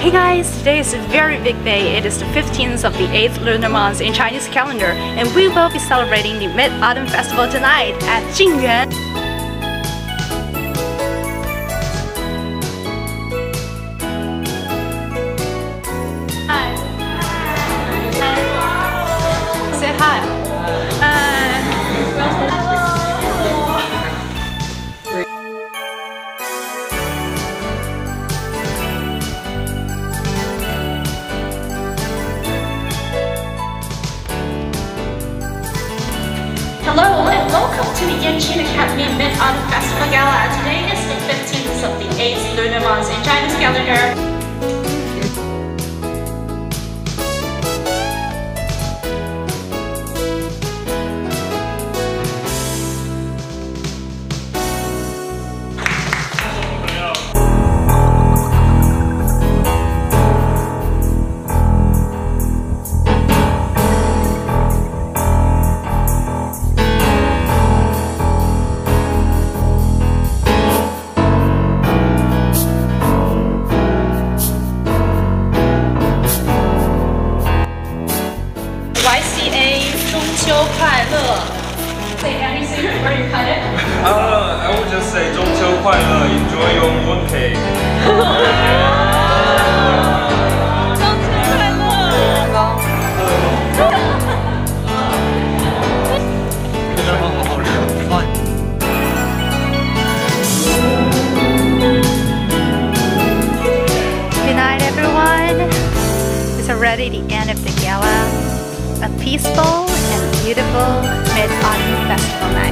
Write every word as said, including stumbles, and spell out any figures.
Hey guys, today is a very big day. It is the fifteenth of the eighth lunar month in Chinese calendar, and we will be celebrating the Mid-Autumn Festival tonight at Jingyuan. Hi. Hi. Say hi. Hello and welcome to the Yenching Academy Mid-Autumn Festival Gala. Today is the fifteenth of the eighth lunar month in Chinese calendar. Y C A 中秋快乐 Say anything before you cut it? Uh, I would just say 中秋快乐 enjoy your mooncake. 中秋快乐 Good night everyone. It's already the end of the gala. A peaceful and beautiful Mid-Autumn Festival night.